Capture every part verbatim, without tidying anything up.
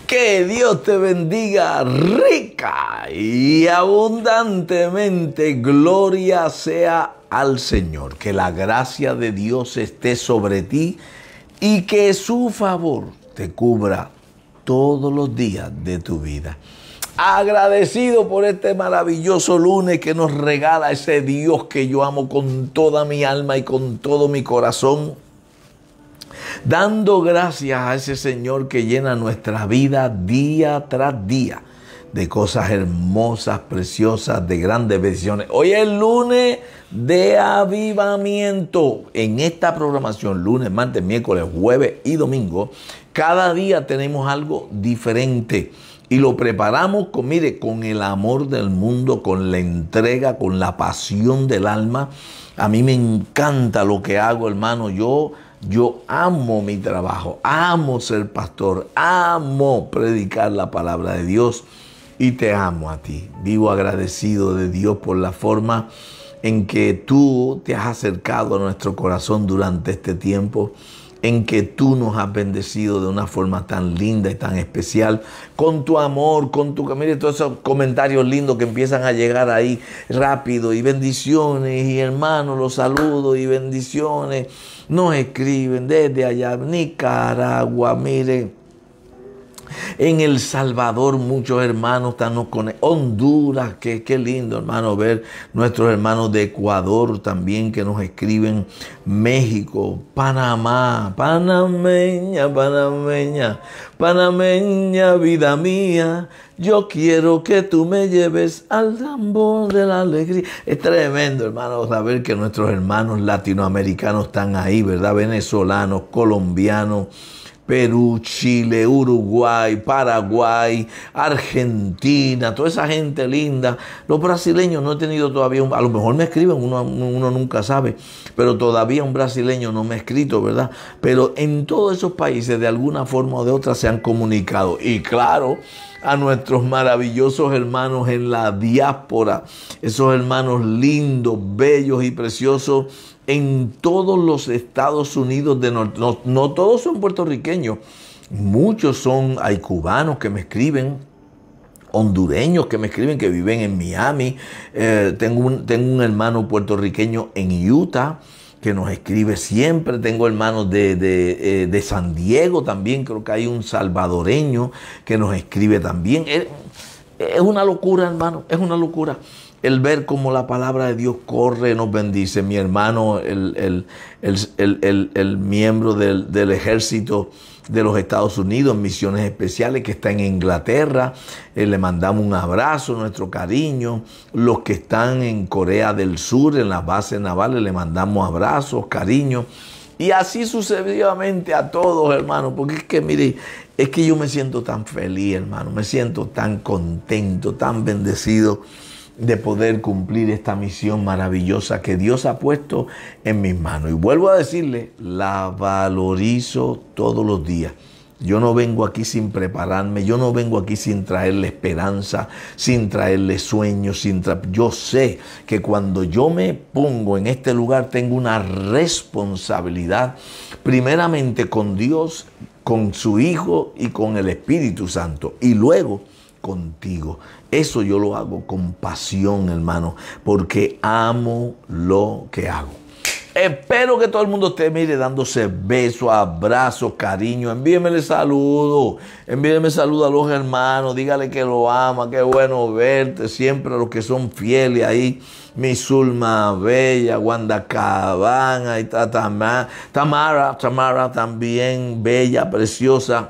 Que Dios te bendiga rica y abundantemente. Gloria sea al Señor. Que la gracia de Dios esté sobre ti y que su favor te cubra todos los días de tu vida. Agradecido por este maravilloso lunes que nos regala ese Dios que yo amo con toda mi alma y con todo mi corazón. Dando gracias a ese Señor que llena nuestra vida día tras día de cosas hermosas, preciosas, de grandes bendiciones. Hoy es lunes de avivamiento. En esta programación, lunes, martes, miércoles, jueves y domingo, cada día tenemos algo diferente. Y lo preparamos con, mire, con el amor del mundo, con la entrega, con la pasión del alma. A mí me encanta lo que hago, hermano. Yo... Yo amo mi trabajo, amo ser pastor, amo predicar la palabra de Dios y te amo a ti. Vivo agradecido de Dios por la forma en que tú te has acercado a nuestro corazón durante este tiempo, en que tú nos has bendecido de una forma tan linda y tan especial, con tu amor, con tu... Mire, todos esos comentarios lindos que empiezan a llegar ahí rápido, y bendiciones, y hermanos, los saludos y bendiciones. Nos escriben desde allá, Nicaragua, mire. En El Salvador muchos hermanos están con Honduras, que qué lindo, hermano, ver nuestros hermanos de Ecuador también que nos escriben, México, Panamá, panameña, panameña, panameña, vida mía, yo quiero que tú me lleves al tambor de la alegría. Es tremendo, hermano, saber que nuestros hermanos latinoamericanos están ahí, ¿verdad? Venezolanos, colombianos, Perú, Chile, Uruguay, Paraguay, Argentina, toda esa gente linda. Los brasileños no he tenido todavía, un, a lo mejor me escriben, uno, uno nunca sabe, pero todavía un brasileño no me ha escrito, ¿verdad? Pero en todos esos países de alguna forma o de otra se han comunicado. Y claro, a nuestros maravillosos hermanos en la diáspora, esos hermanos lindos, bellos y preciosos en todos los Estados Unidos de Norte. No, no todos son puertorriqueños, muchos son, hay cubanos que me escriben, hondureños que me escriben, que viven en Miami. Eh, tengo, un, tengo un hermano puertorriqueño en Utah que nos escribe siempre. Tengo hermanos de, de, eh, de San Diego también. Creo que hay un salvadoreño que nos escribe también. Es, es una locura, hermano, es una locura el ver cómo la palabra de Dios corre, nos bendice. Mi hermano, el, el, el, el, el, el miembro del, del ejército de los Estados Unidos, misiones especiales, que está en Inglaterra, eh, le mandamos un abrazo, nuestro cariño. Los que están en Corea del Sur, en las bases navales, le mandamos abrazos, cariño. Y así sucesivamente a todos, hermano, porque es que, mire, es que yo me siento tan feliz, hermano, me siento tan contento, tan bendecido de poder cumplir esta misión maravillosa que Dios ha puesto en mis manos. Y vuelvo a decirle, la valorizo todos los días. Yo no vengo aquí sin prepararme, yo no vengo aquí sin traerle esperanza, sin traerle sueños, sin tra... Yo sé que cuando yo me pongo en este lugar tengo una responsabilidad, primeramente con Dios, con su Hijo y con el Espíritu Santo, y luego contigo. Eso yo lo hago con pasión, hermano, porque amo lo que hago. Espero que todo el mundo esté, mire, dándose besos, abrazos, cariño. Envíenmele saludos, envíenme saludos a los hermanos, dígale que lo ama, qué bueno verte, siempre a los que son fieles ahí. Mi Zulma Bella, Wanda Cabana, y Tamara, Tamara, Tamara también, bella, preciosa.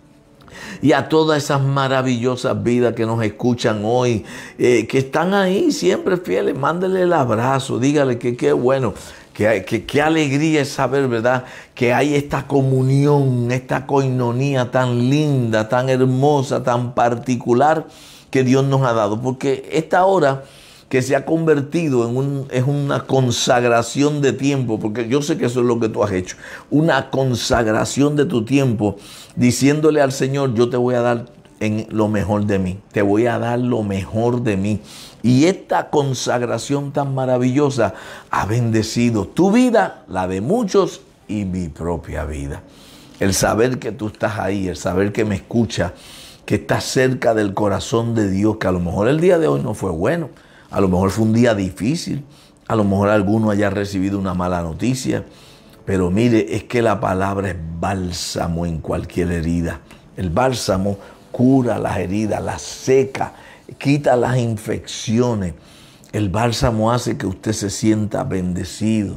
Y a todas esas maravillosas vidas que nos escuchan hoy, eh, que están ahí siempre fieles, mándele el abrazo, dígale que qué bueno, que, que, qué alegría es saber, ¿verdad?, que hay esta comunión, esta coinonía tan linda, tan hermosa, tan particular que Dios nos ha dado. Porque esta hora que se ha convertido en, un, en una consagración de tiempo, porque yo sé que eso es lo que tú has hecho, una consagración de tu tiempo, diciéndole al Señor, yo te voy a dar en lo mejor de mí, te voy a dar lo mejor de mí. Y esta consagración tan maravillosa ha bendecido tu vida, la de muchos y mi propia vida. el saber que tú estás ahí, el saber que me escuchas, que estás cerca del corazón de Dios, que a lo mejor el día de hoy no fue bueno, a lo mejor fue un día difícil, a lo mejor alguno haya recibido una mala noticia, pero mire, es que la palabra es bálsamo en cualquier herida. El bálsamo cura las heridas, las seca, quita las infecciones. El bálsamo hace que usted se sienta bendecido,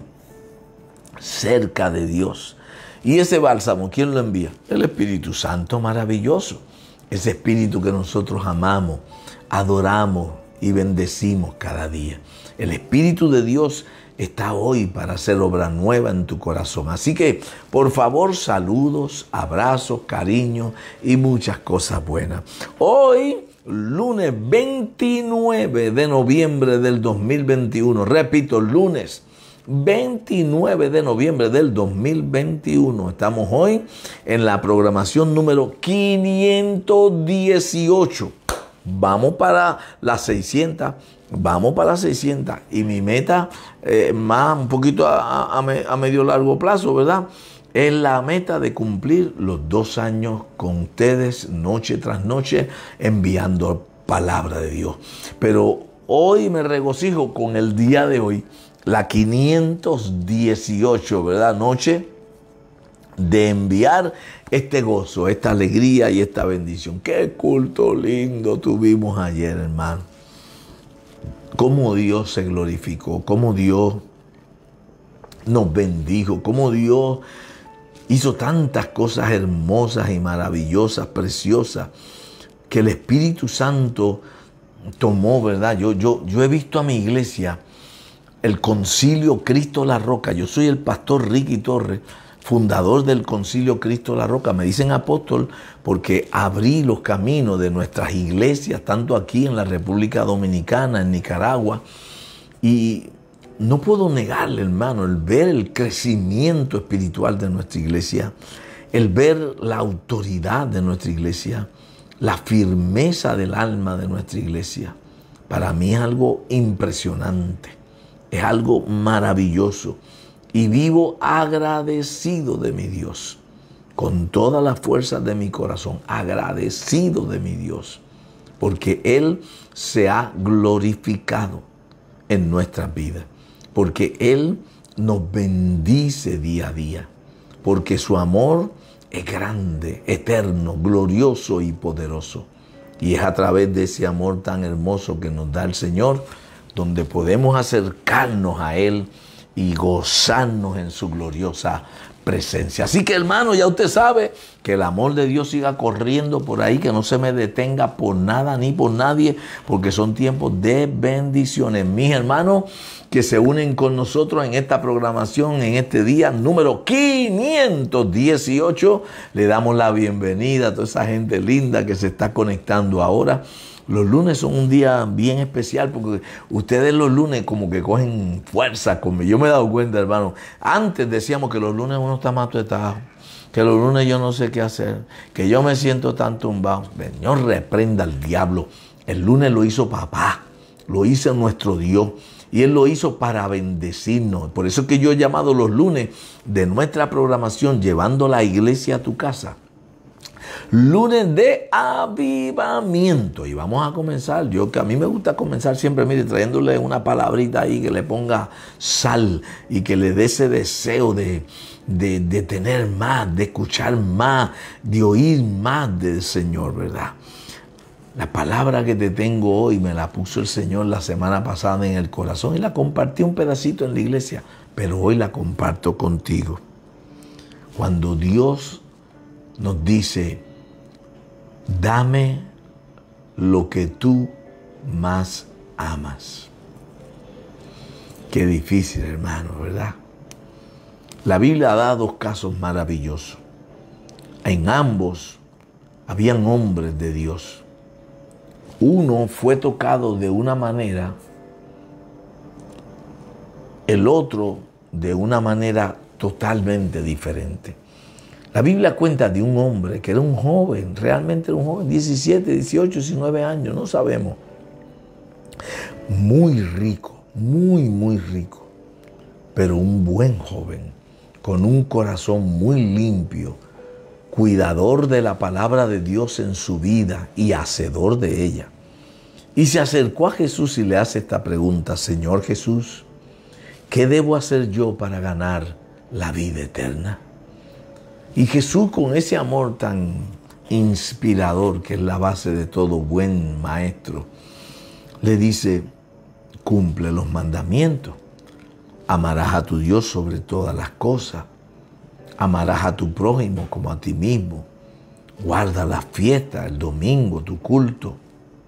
cerca de Dios. Y ese bálsamo, ¿quién lo envía? El Espíritu Santo maravilloso. Ese Espíritu que nosotros amamos, adoramos y bendecimos cada día. El Espíritu de Dios está hoy para hacer obra nueva en tu corazón. Así que, por favor, saludos, abrazos, cariño y muchas cosas buenas. Hoy, lunes veintinueve de noviembre del dos mil veintiuno. Repito, lunes veintinueve de noviembre del dos mil veintiuno. Estamos hoy en la programación número quinientos dieciocho. Vamos para las seiscientas. Vamos para las seiscientas. Y mi meta, eh, más un poquito a, a, a medio largo plazo, ¿verdad? Es la meta de cumplir los dos años con ustedes, noche tras noche, enviando palabra de Dios. Pero hoy me regocijo con el día de hoy, la quinientos dieciocho, ¿verdad? Noche de enviar este gozo, esta alegría y esta bendición. Qué culto lindo tuvimos ayer, hermano. Cómo Dios se glorificó, cómo Dios nos bendijo, cómo Dios hizo tantas cosas hermosas y maravillosas, preciosas, que el Espíritu Santo tomó, ¿verdad? Yo, yo, yo he visto a mi iglesia, el Concilio Cristo La Roca. Yo soy el pastor Ricky Torres, fundador del Concilio Cristo La Roca. Me dicen apóstol porque abrí los caminos de nuestras iglesias, tanto aquí en la República Dominicana, en Nicaragua. Y no puedo negarle, hermano, el ver el crecimiento espiritual de nuestra iglesia, el ver la autoridad de nuestra iglesia, la firmeza del alma de nuestra iglesia. Para mí es algo impresionante, es algo maravilloso. Y vivo agradecido de mi Dios, con todas las fuerzas de mi corazón, agradecido de mi Dios, porque Él se ha glorificado en nuestras vidas, porque Él nos bendice día a día, porque su amor es grande, eterno, glorioso y poderoso. Y es a través de ese amor tan hermoso que nos da el Señor, donde podemos acercarnos a Él y gozarnos en su gloriosa presencia. Así que, hermano, ya usted sabe que el amor de Dios siga corriendo por ahí, que no se me detenga por nada ni por nadie, porque son tiempos de bendiciones. Mis hermanos que se unen con nosotros en esta programación, en este día número quinientos dieciocho, le damos la bienvenida a toda esa gente linda que se está conectando ahora. Los lunes son un día bien especial porque ustedes los lunes como que cogen fuerza conmigo. Yo me he dado cuenta, hermano. Antes decíamos que los lunes uno está más tuetado, que los lunes yo no sé qué hacer, que yo me siento tan tumbado. Señor, reprenda al diablo. El lunes lo hizo papá, lo hizo nuestro Dios. Y Él lo hizo para bendecirnos. Por eso es que yo he llamado los lunes de nuestra programación, llevando la iglesia a tu casa, lunes de avivamiento. Y vamos a comenzar. Yo que a mí me gusta comenzar siempre, mire, trayéndole una palabrita ahí que le ponga sal y que le dé ese deseo de, de, de tener más, de escuchar más, de oír más del Señor, ¿verdad? La palabra que te tengo hoy me la puso el Señor la semana pasada en el corazón y la compartí un pedacito en la iglesia, pero hoy la comparto contigo. Cuando Dios nos dice, dame lo que tú más amas. Qué difícil, hermano, ¿verdad? La Biblia da dos casos maravillosos. En ambos habían hombres de Dios. Uno fue tocado de una manera, el otro de una manera totalmente diferente. La Biblia cuenta de un hombre que era un joven, realmente era un joven, diecisiete, dieciocho, diecinueve años, no sabemos. Muy rico, muy, muy rico, pero un buen joven, con un corazón muy limpio, cuidador de la palabra de Dios en su vida y hacedor de ella. Y se acercó a Jesús y le hace esta pregunta: Señor Jesús, ¿qué debo hacer yo para ganar la vida eterna? Y Jesús, con ese amor tan inspirador, que es la base de todo buen maestro, le dice: cumple los mandamientos. Amarás a tu Dios sobre todas las cosas. Amarás a tu prójimo como a ti mismo. Guarda las fiestas, el domingo, tu culto.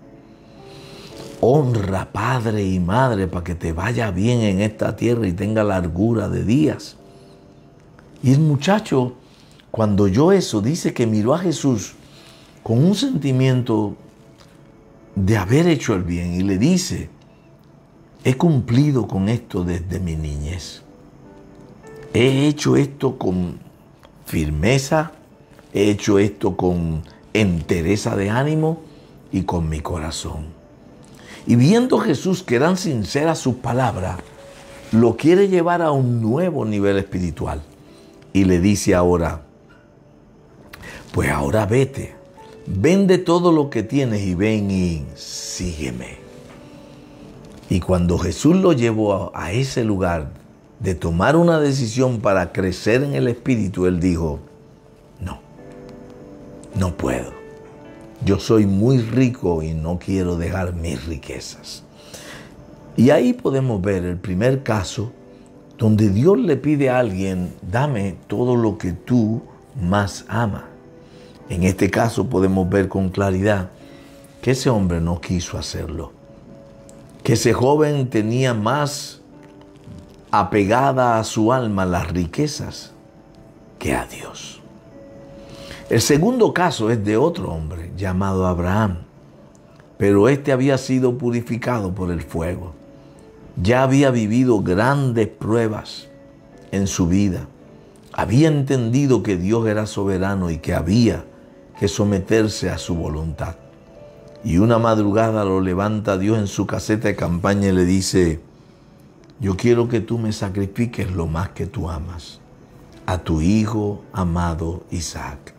Honra padre y madre para que te vaya bien en esta tierra y tenga largura de días. Y el muchacho, cuando oyó eso, dice que miró a Jesús con un sentimiento de haber hecho el bien y le dice: he cumplido con esto desde mi niñez. He hecho esto con firmeza, he hecho esto con entereza de ánimo y con mi corazón. Y viendo Jesús que eran sinceras sus palabras, lo quiere llevar a un nuevo nivel espiritual. Y le dice ahora: pues ahora vete, vende todo lo que tienes y ven y sígueme. Y cuando Jesús lo llevó a, a ese lugar de tomar una decisión para crecer en el espíritu, él dijo: no, no puedo. Yo soy muy rico y no quiero dejar mis riquezas. Y ahí podemos ver el primer caso donde Dios le pide a alguien: dame todo lo que tú más amas. En este caso podemos ver con claridad que ese hombre no quiso hacerlo. Que ese joven tenía más apegada a su alma las riquezas que a Dios. El segundo caso es de otro hombre llamado Abraham, pero este había sido purificado por el fuego. Ya había vivido grandes pruebas en su vida. Había entendido que Dios era soberano y que había que someterse a su voluntad. Y una madrugada lo levanta Dios en su caseta de campaña y le dice: yo quiero que tú me sacrifiques lo más que tú amas, a tu hijo amado Isaac.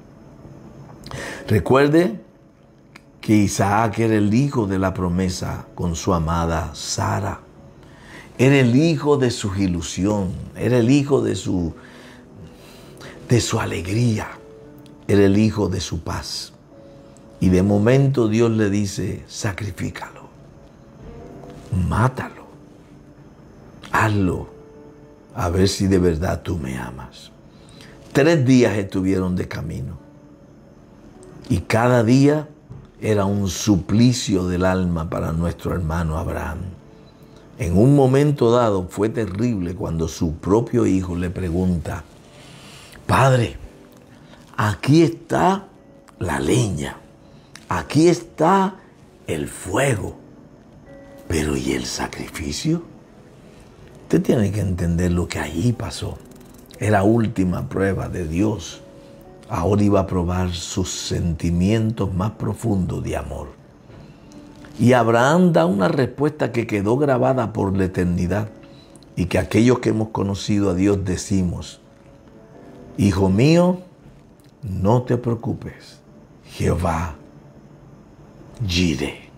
Recuerde que Isaac era el hijo de la promesa con su amada Sara. Era el hijo de su ilusión, era el hijo de su, de su alegría, era el hijo de su paz. Y de momento Dios le dice: sacrifícalo, mátalo, hazlo, a ver si de verdad tú me amas. Tres días estuvieron de camino. Y cada día era un suplicio del alma para nuestro hermano Abraham. En un momento dado fue terrible cuando su propio hijo le pregunta: Padre, aquí está la leña, aquí está el fuego, pero ¿y el sacrificio? Usted tiene que entender lo que allí pasó. Era la última prueba de Dios. Ahora iba a probar sus sentimientos más profundos de amor. Y Abraham da una respuesta que quedó grabada por la eternidad y que aquellos que hemos conocido a Dios decimos: hijo mío, no te preocupes, Jehová Jireh,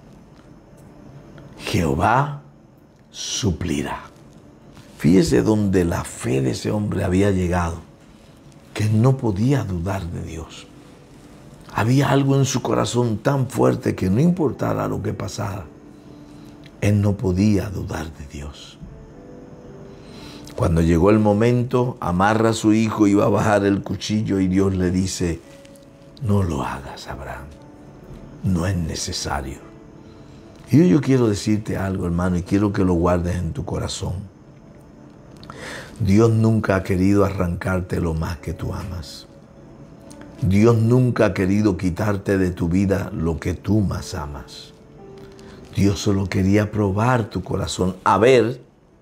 Jehová suplirá. Fíjese donde la fe de ese hombre había llegado, que no podía dudar de Dios. Había algo en su corazón tan fuerte que no importara lo que pasara, él no podía dudar de Dios. Cuando llegó el momento, amarra a su hijo y va a bajar el cuchillo y Dios le dice: no lo hagas, Abraham, no es necesario. Y yo quiero decirte algo, hermano, y quiero que lo guardes en tu corazón. Dios nunca ha querido arrancarte lo más que tú amas. Dios nunca ha querido quitarte de tu vida lo que tú más amas. Dios solo quería probar tu corazón, a ver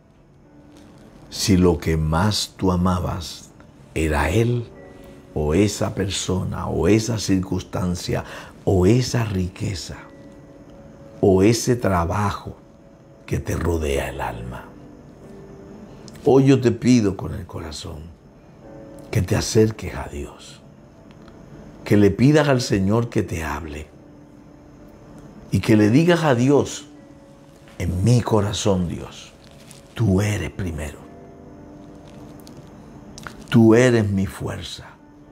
si lo que más tú amabas era Él, o esa persona, o esa circunstancia, o esa riqueza, o ese trabajo que te rodea el alma. Hoy yo te pido con el corazón que te acerques a Dios. que le pidas al Señor que te hable y que le digas a Dios, en mi corazón, Dios, tú eres primero. Tú eres mi fuerza.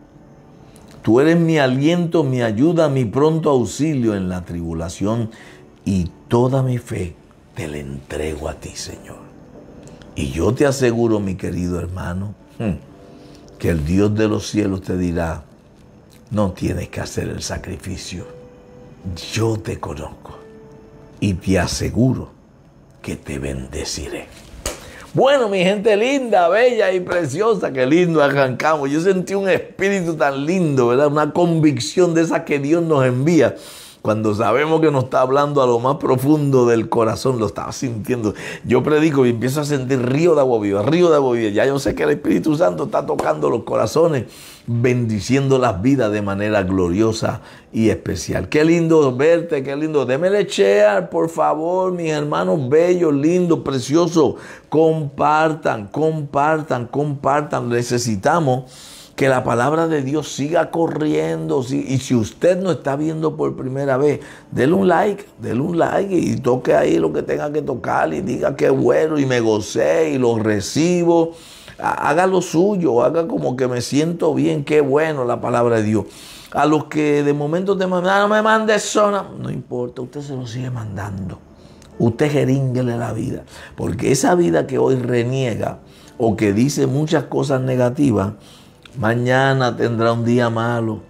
Tú eres mi aliento, mi ayuda, mi pronto auxilio en la tribulación, y toda mi fe te la entrego a ti, Señor. Y yo te aseguro, mi querido hermano, que el Dios de los cielos te dirá, no tienes que hacer el sacrificio. Yo te conozco y te aseguro que te bendeciré. Bueno, mi gente linda, bella y preciosa, qué lindo arrancamos. Yo sentí un espíritu tan lindo, ¿verdad? Una convicción de esa que Dios nos envía. Cuando sabemos que nos está hablando a lo más profundo del corazón, lo estaba sintiendo. Yo predico y empiezo a sentir río de agua viva, río de agua viva. Ya yo sé que el Espíritu Santo está tocando los corazones, bendiciendo las vidas de manera gloriosa y especial. Qué lindo verte, qué lindo. Démele share, por favor, mis hermanos bellos, lindos, preciosos. Compartan, compartan, compartan. Necesitamos que la palabra de Dios siga corriendo. Y si usted no está viendo por primera vez, déle un like, déle un like y toque ahí lo que tenga que tocar y diga qué bueno y me gocé y lo recibo. Haga lo suyo, haga como que me siento bien, qué bueno la palabra de Dios. A los que de momento te mandan, no me mandes zona, no importa, usted se lo sigue mandando. Usted jerínguele la vida, porque esa vida que hoy reniega o que dice muchas cosas negativas, mañana tendrá un día malo.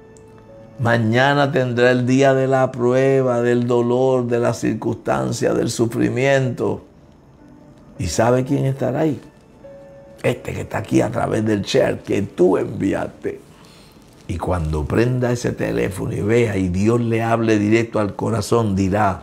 Mañana tendrá el día de la prueba, del dolor, de la circunstancia, del sufrimiento. ¿Y sabe quién estará ahí? Este que está aquí a través del share que tú enviaste. Y cuando prenda ese teléfono y vea y Dios le hable directo al corazón, dirá,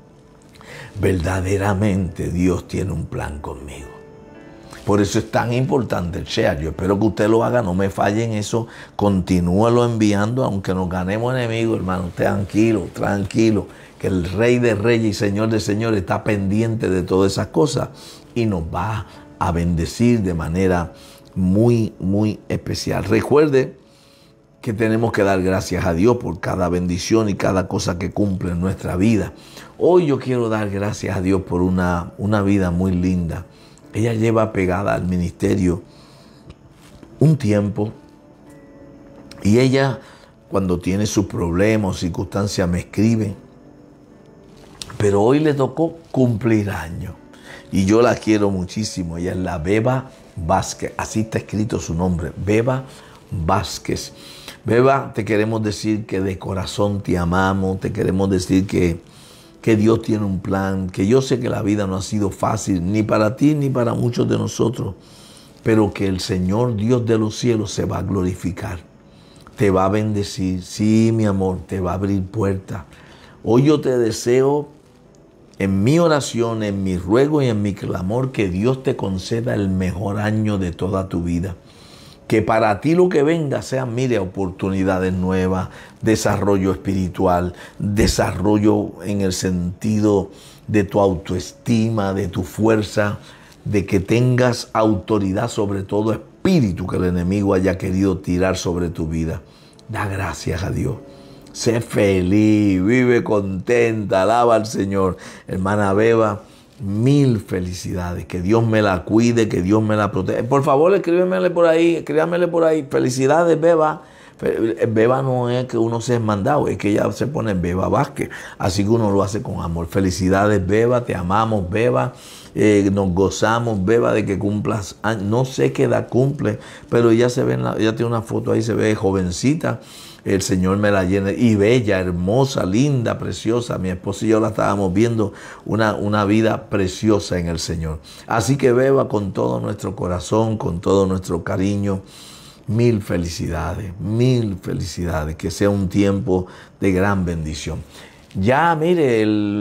verdaderamente Dios tiene un plan conmigo. Por eso es tan importante el share. Yo espero que usted lo haga, no me falle en eso. Continúelo enviando, aunque nos ganemos enemigos, hermano. Tranquilo, tranquilo. Que el Rey de Reyes y Señor de Señores está pendiente de todas esas cosas y nos va a bendecir de manera muy, muy especial. Recuerde que tenemos que dar gracias a Dios por cada bendición y cada cosa que cumple en nuestra vida. Hoy yo quiero dar gracias a Dios por una, una vida muy linda. Ella lleva pegada al ministerio un tiempo y ella, cuando tiene sus problemas o circunstancias, me escribe. Pero hoy le tocó cumplir años y yo la quiero muchísimo. Ella es la Beba Vázquez, así está escrito su nombre, Beba Vázquez. Beba, te queremos decir que de corazón te amamos, te queremos decir que que Dios tiene un plan, que yo sé que la vida no ha sido fácil, ni para ti ni para muchos de nosotros, pero que el Señor Dios de los cielos se va a glorificar, te va a bendecir, sí, mi amor, te va a abrir puertas. Hoy yo te deseo, en mi oración, en mi ruego y en mi clamor, que Dios te conceda el mejor año de toda tu vida. Que para ti lo que venga sean, mire, oportunidades nuevas, desarrollo espiritual, desarrollo en el sentido de tu autoestima, de tu fuerza, de que tengas autoridad sobre todo espíritu que el enemigo haya querido tirar sobre tu vida. Da gracias a Dios. Sé feliz, vive contenta, alaba al Señor. Hermana Beba, mil felicidades, que Dios me la cuide, que Dios me la proteja. Por favor, escríbemele por ahí, escríbamele por ahí. Felicidades, Beba. Beba no es que uno se es mandado, es que ella se pone Beba Vázquez, así que uno lo hace con amor. Felicidades, Beba, te amamos, Beba. Eh, nos gozamos, Beba, de que cumplas años. No sé qué edad cumple, pero ella se ve, en la, ella tiene una foto ahí, se ve jovencita. El Señor me la llene, y bella, hermosa, linda, preciosa. Mi esposa y yo la estábamos viendo, una, una vida preciosa en el Señor. Así que Beba, con todo nuestro corazón, con todo nuestro cariño, mil felicidades, mil felicidades. Que sea un tiempo de gran bendición. Ya, mire,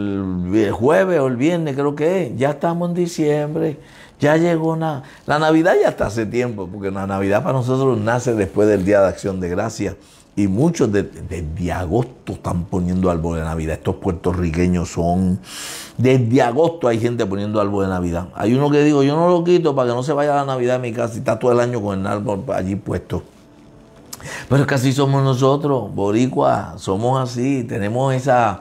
el jueves o el viernes creo que es, ya estamos en diciembre. Ya llegó na, la Navidad, ya está hace tiempo, porque la Navidad para nosotros nace después del Día de Acción de Gracias. Y muchos desde de, de agosto están poniendo árbol de Navidad. Estos puertorriqueños son... Desde agosto hay gente poniendo árbol de Navidad. Hay uno que digo, yo no lo quito para que no se vaya la Navidad a mi casa y está todo el año con el árbol allí puesto. Pero es que así somos nosotros, boricua, somos así, tenemos esa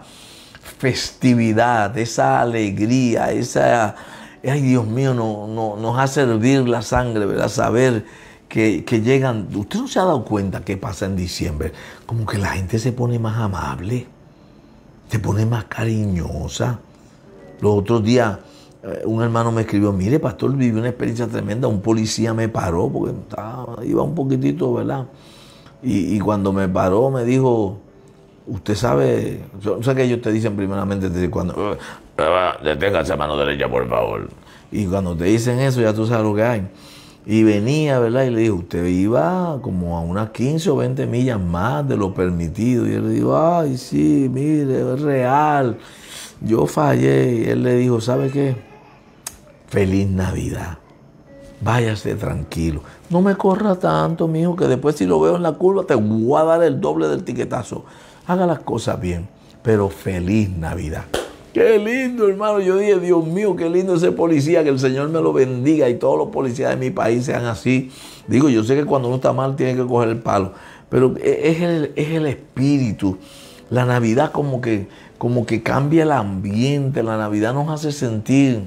festividad, esa alegría, esa, ay Dios mío, no, no, nos hace hervir la sangre, ¿verdad? Saber que, que llegan, usted no se ha dado cuenta qué pasa en diciembre, como que la gente se pone más amable, se pone más cariñosa. Los otros días un hermano me escribió, mire pastor, viví una experiencia tremenda, un policía me paró porque estaba, iba un poquitito, ¿verdad? Y, y cuando me paró me dijo, usted sabe, yo sé que ellos te dicen primeramente, te dicen cuando, deténgase a mano derecha por favor. Y cuando te dicen eso ya tú sabes lo que hay. Y venía, ¿verdad? Y le dijo, usted iba como a unas quince o veinte millas más de lo permitido. Y él le dijo, ay sí, mire, es real. Yo fallé. Y él le dijo, ¿sabe qué? Feliz Navidad. Váyase tranquilo. No me corra tanto, mijo, que después si lo veo en la curva te voy a dar el doble del tiquetazo. Haga las cosas bien, pero feliz Navidad. Qué lindo, hermano. Yo dije, Dios mío, qué lindo ese policía, que el Señor me lo bendiga y todos los policías de mi país sean así. Digo, yo sé que cuando uno está mal tiene que coger el palo, pero es el, es el espíritu. La Navidad como que, como que cambia el ambiente. La Navidad nos hace sentir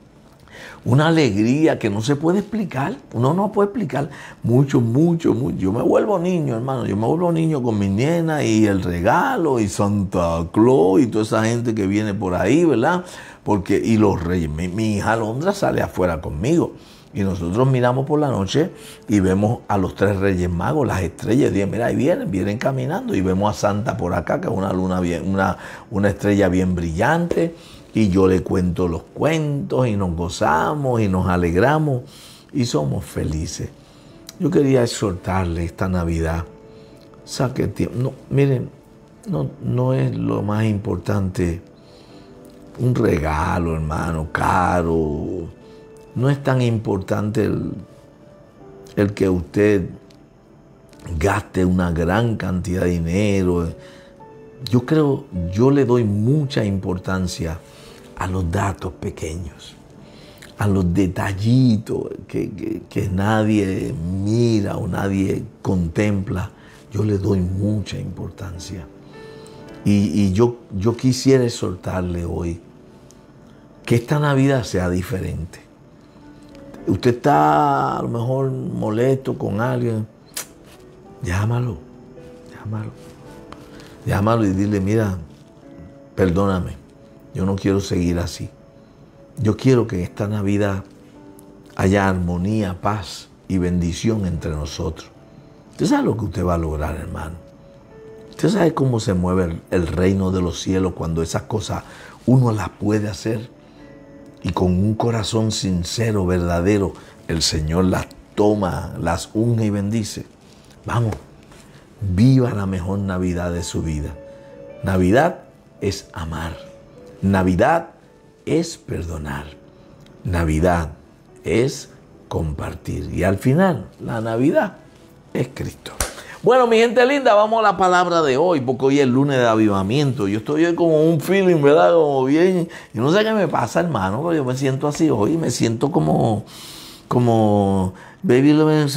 una alegría que no se puede explicar. Uno no puede explicar mucho, mucho, mucho. Yo me vuelvo niño, hermano. Yo me vuelvo niño con mi nena y el regalo y Santa Claus y toda esa gente que viene por ahí, ¿verdad? Porque, y los reyes. Mi, mi hija Alondra sale afuera conmigo. Y nosotros miramos por la noche y vemos a los tres reyes magos, las estrellas. Y mira, ahí vienen, vienen caminando. Y vemos a Santa por acá, que es una luna bien, una, una estrella bien brillante. Y yo le cuento los cuentos y nos gozamos y nos alegramos y somos felices. Yo quería exhortarle esta Navidad. Saque tiempo. No, miren, no, no es lo más importante un regalo, hermano, caro. No es tan importante el, el que usted gaste una gran cantidad de dinero. Yo creo, yo le doy mucha importancia a los datos pequeños, a los detallitos que, que, que nadie mira o nadie contempla. Yo le doy mucha importancia. Y, y yo, yo quisiera exhortarle hoy que esta Navidad sea diferente. Usted está a lo mejor molesto con alguien, llámalo, llámalo, llámalo y dile, mira, perdóname, yo no quiero seguir así. Yo quiero que esta Navidad haya armonía, paz y bendición entre nosotros. Usted sabe lo que usted va a lograr, hermano. Usted sabe cómo se mueve el, el reino de los cielos cuando esas cosas uno las puede hacer. Y con un corazón sincero, verdadero, el Señor las toma, las unge y bendice. Vamos, viva la mejor Navidad de su vida. Navidad es amar. Navidad es perdonar. Navidad es compartir. Y al final, la Navidad es Cristo. Bueno, mi gente linda, vamos a la palabra de hoy, porque hoy es el lunes de avivamiento. Yo estoy hoy como un feeling, ¿verdad? Como bien. Yo no sé qué me pasa, hermano, pero yo me siento así hoy. Me siento como, como, baby,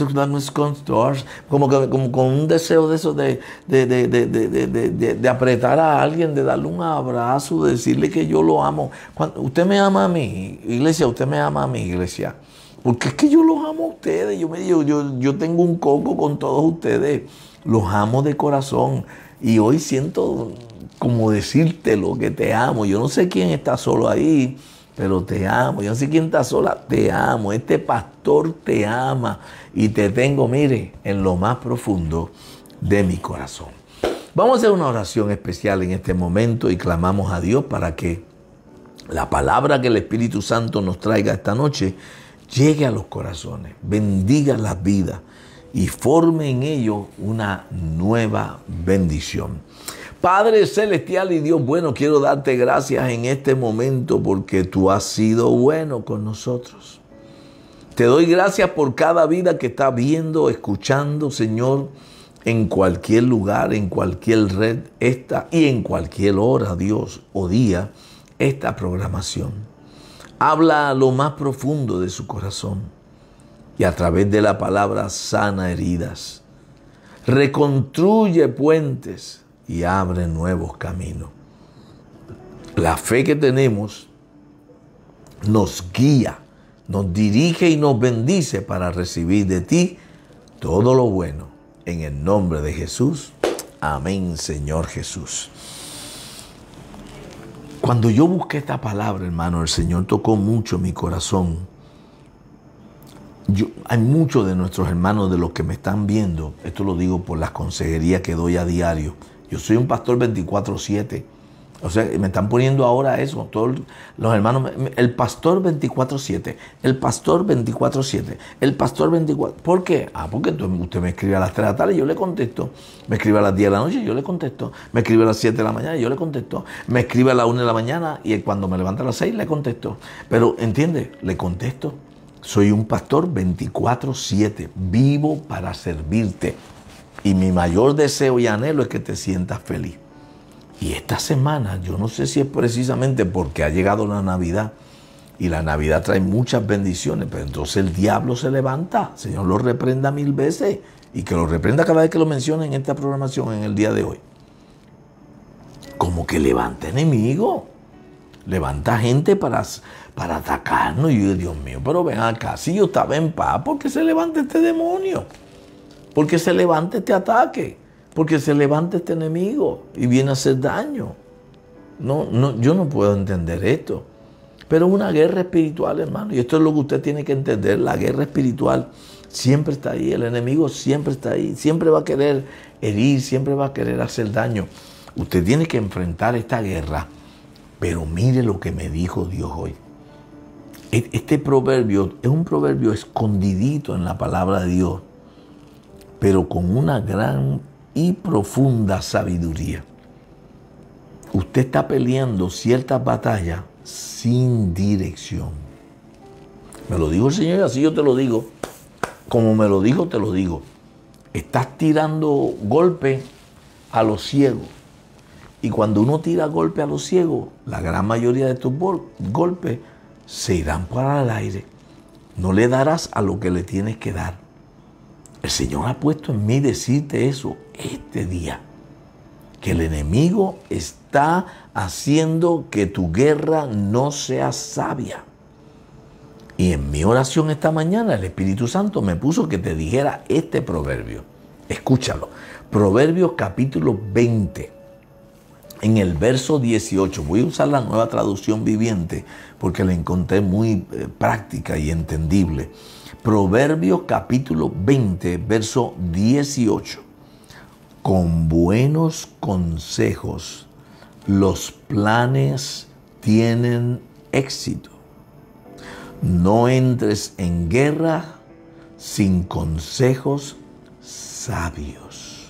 como, como, como con un deseo de eso, de, de, de, de, de, de, de, de apretar a alguien, de darle un abrazo, de decirle que yo lo amo. Cuando, usted me ama a mí, iglesia, usted me ama a mí, iglesia. Porque es que yo los amo a ustedes. Yo, me, yo, yo, yo tengo un coco con todos ustedes. Los amo de corazón. Y hoy siento como decírtelo, que te amo. Yo no sé quién está solo ahí, pero te amo. Yo no sé quién está sola, te amo. Este pastor te ama. Y te tengo, mire, en lo más profundo de mi corazón. Vamos a hacer una oración especial en este momento y clamamos a Dios para que la palabra que el Espíritu Santo nos traiga esta noche llegue a los corazones, bendiga las vidas y forme en ellos una nueva bendición. Padre celestial y Dios bueno, quiero darte gracias en este momento porque tú has sido bueno con nosotros. Te doy gracias por cada vida que está viendo, escuchando, Señor, en cualquier lugar, en cualquier red, esta y en cualquier hora, Dios, o día, esta programación. Habla a lo más profundo de su corazón y a través de la palabra sana heridas. reconstruye puentes y abre nuevos caminos. La fe que tenemos nos guía, nos dirige y nos bendice para recibir de ti todo lo bueno. En el nombre de Jesús. Amén, Señor Jesús. Cuando yo busqué esta palabra, hermano, el Señor tocó mucho mi corazón. Yo, hay muchos de nuestros hermanos, de los que me están viendo, esto lo digo por las consejerías que doy a diario. Yo soy un pastor veinticuatro siete. O sea, me están poniendo ahora eso, todos los hermanos, el pastor veinticuatro siete, el pastor veinticuatro siete, el pastor veinticuatro. ¿Por qué? Ah, porque usted me escribe a las tres de la tarde y yo le contesto. Me escribe a las diez de la noche y yo le contesto. Me escribe a las siete de la mañana y yo le contesto. Me escribe a las una de la mañana y cuando me levanta a las seis le contesto. Pero, ¿entiende? Le contesto. Soy un pastor veinticuatro siete, vivo para servirte. Y mi mayor deseo y anhelo es que te sientas feliz. Y esta semana, yo no sé si es precisamente porque ha llegado la Navidad, y la Navidad trae muchas bendiciones, pero entonces el diablo se levanta. Señor lo reprenda mil veces, y que lo reprenda cada vez que lo mencione en esta programación en el día de hoy. Como que levanta enemigo, levanta gente para, para atacarnos. Y yo, Dios mío, pero ven acá, si yo estaba en paz, ¿por qué se levanta este demonio? ¿Por qué se levanta este ataque? Porque se levanta este enemigo y viene a hacer daño. No, no, yo no puedo entender esto. Pero es una guerra espiritual, hermano. Y esto es lo que usted tiene que entender. La guerra espiritual siempre está ahí. El enemigo siempre está ahí. Siempre va a querer herir, siempre va a querer hacer daño. Usted tiene que enfrentar esta guerra. Pero mire lo que me dijo Dios hoy. Este proverbio es un proverbio escondidito en la palabra de Dios, pero con una gran y profunda sabiduría. Usted está peleando ciertas batallas sin dirección. Me lo dijo el Señor y así yo te lo digo. Como me lo dijo, te lo digo. Estás tirando golpe a los ciegos. Y cuando uno tira golpe a los ciegos, la gran mayoría de tus golpes se irán para el aire. No le darás a lo que le tienes que dar. El Señor ha puesto en mí decirte eso este día, que el enemigo está haciendo que tu guerra no sea sabia. Y en mi oración esta mañana el Espíritu Santo me puso que te dijera este proverbio. Escúchalo. Proverbios capítulo veinte, en el verso dieciocho. Voy a usar la Nueva Traducción Viviente porque la encontré muy eh, práctica y entendible. Proverbios capítulo veinte, verso dieciocho. Con buenos consejos los planes tienen éxito. No entres en guerra sin consejos sabios.